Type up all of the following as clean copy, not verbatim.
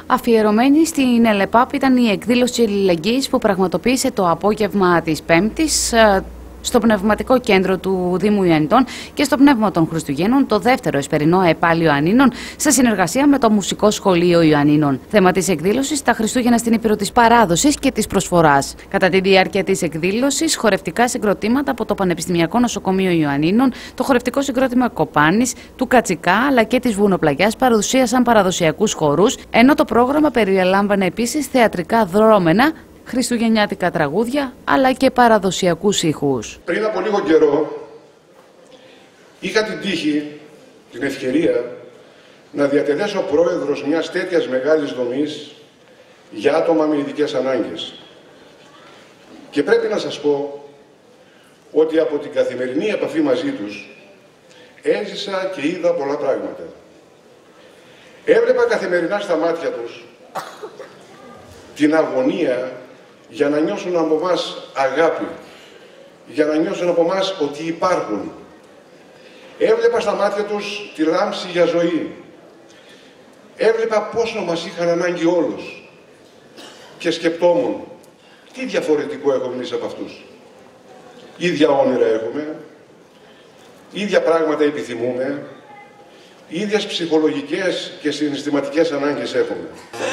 Αφιερωμένη στην ΕΛΕΠΑΠ ήταν η εκδήλωση αλληλεγγύης που πραγματοποίησε το απόγευμα της Πέμπτης στο Πνευματικό Κέντρο του Δήμου Ιωαννιτών και στο Πνεύμα των Χριστουγέννων, το δεύτερο εσπερινό επάλιο Ιωαννίνων, σε συνεργασία με το Μουσικό Σχολείο Ιωαννίνων. Θέμα της εκδήλωσης: τα Χριστούγεννα στην Ήπειρο της Παράδοσης και της Προσφοράς. Κατά τη διάρκεια της εκδήλωσης, χορευτικά συγκροτήματα από το Πανεπιστημιακό Νοσοκομείο Ιωαννίνων, το χορευτικό συγκρότημα Κοπάνης, του Κατσικά αλλά και της Βουνοπλαγιάς παρουσίασαν παραδοσιακούς χορούς, ενώ το πρόγραμμα περιέλαμβανε επίσης θεατρικά δρόμενα, χριστουγεννιάτικα τραγούδια αλλά και παραδοσιακούς ήχους. Πριν από λίγο καιρό είχα την τύχη, την ευκαιρία να διατελέσω πρόεδρος μιας τέτοιας μεγάλης δομής για άτομα με ειδικές ανάγκες. Και πρέπει να σας πω ότι από την καθημερινή επαφή μαζί τους έζησα και είδα πολλά πράγματα. Έβλεπα καθημερινά στα μάτια τους την αγωνία για να νιώσουν από μας αγάπη, για να νιώσουν από μας ότι υπάρχουν. Έβλεπα στα μάτια τους τη λάμψη για ζωή. Έβλεπα πόσο μας είχαν ανάγκη όλους. Και σκεπτόμουν, τι διαφορετικό έχουμε εμείς από αυτούς. Ίδια όνειρα έχουμε, ίδια πράγματα επιθυμούμε, ίδιες ψυχολογικές και συναισθηματικές ανάγκες έχουμε.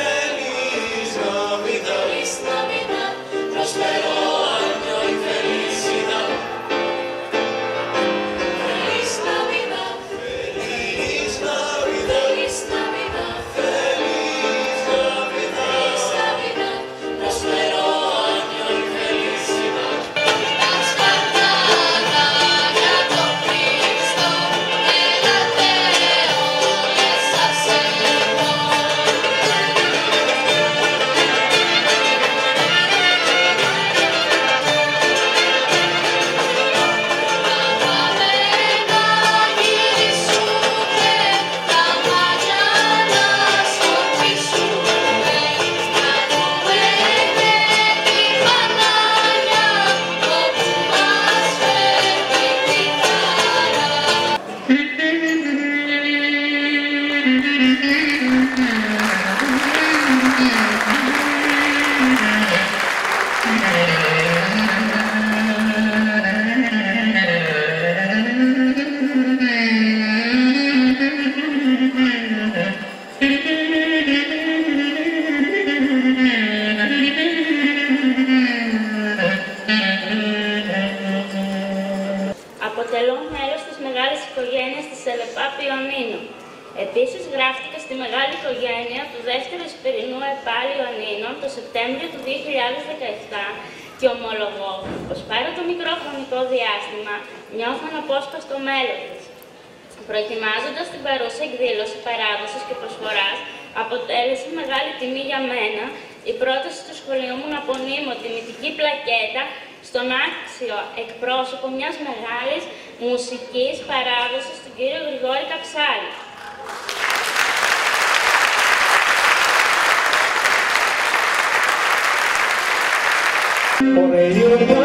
Αποτελώ μέρος της μεγάλης οικογένειας της ΕΛΕΠΑΠ Ιωαννίνων. Επίσης, γράφτηκα στη μεγάλη οικογένεια του δεύτερου εσπερινού επάλιου Ιωαννίνων το Σεπτέμβριο του 2017 και ομολογώ πως παρά το μικρό χρονικό διάστημα νιώθω αναπόσπαστο μέλλον της. Προετοιμάζοντας την παρούσα εκδήλωση παράδοσης και προσφοράς, αποτέλεσε μεγάλη τιμή για μένα η πρόταση του σχολείου μου να απονείμω τιμητική πλακέτα στον άξιο εκπρόσωπο μιας μεγάλης μουσικής παράδοσης, τον κύριο Γρηγόρη Καψάλη.